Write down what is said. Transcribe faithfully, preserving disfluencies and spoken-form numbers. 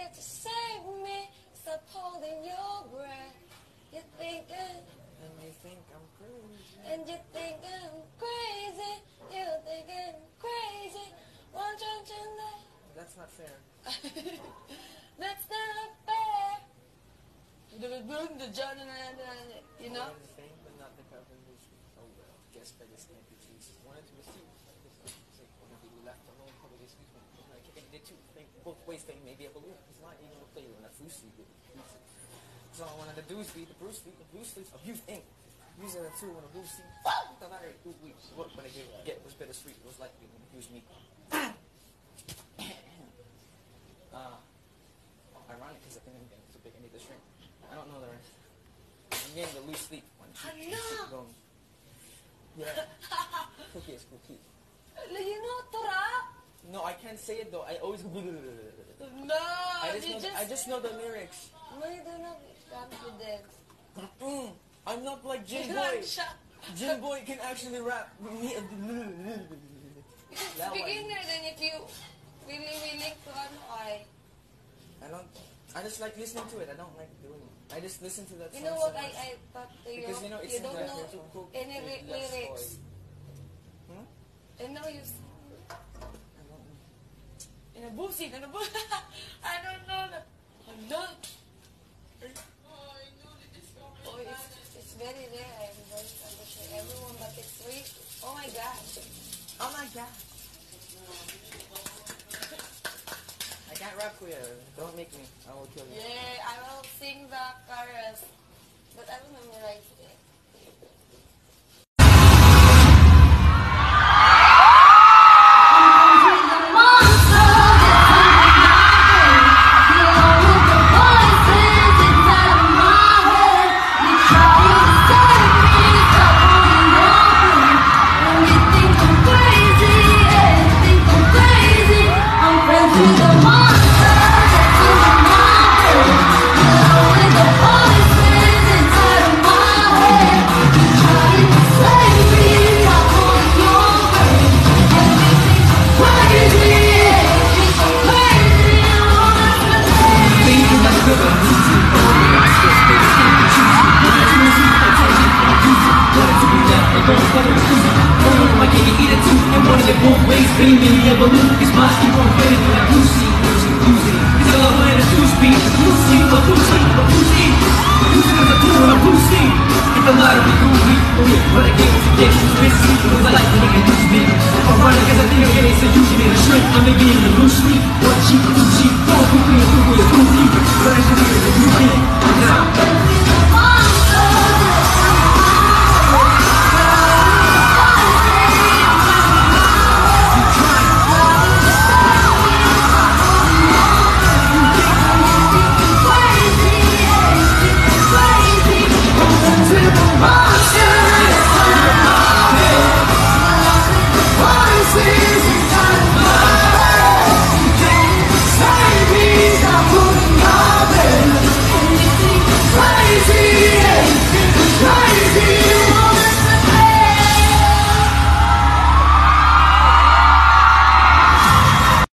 here to save me. Stop holding your breath. You're thinking, and you think I'm crazy. And you think I'm crazy. You're thinking I'm crazy. Won't you know? That's not fair. That's not fair. The John and I, you know? The thing, but not the covenant. Oh well, guess beggars can't be choosers. Wanted to receive. One of you left alone, probably excuse me. Like, I did two think both ways, think maybe a balloon. It's not even a player in a fruit sleep. So I wanted to do is beat the Bruce Lee, the Bruce Lee's abuse ink. Using a two on a Bruce Lee. The latter two weeks. What when I get, get was bittersweet, it was likely when he used me. uh, ironic because I think I'm getting too big, I need to shrink. I don't know the rest. I'm getting the loose sleep one. Going. Yeah. Cookie is cookie. You know to rap? No, I can't say it though. I always go. No, I just, know, just, I just know the lyrics. No, you don't have confidence. Mm-mm. I'm not like Jim Boy. Jim Boy can actually rap. It's beginner then if you really willing to ano ay. I don't. I just like listening to it. I don't like doing it. I just listen to that. You know what I I thought to you? Because you know it's you don't better know to cook any with ly- less lyrics. oil. Hmm? And now you. I don't know. In a bullshit, in a bull. I don't know that. I'm not. Oh, it's, it's very rare. I'm very appreciate everyone, but it's free. Oh my god. Oh my god. I can't rap for you. Don't make me. I will kill you. Yeah, I will sing the chorus, but I will memorize it. I'm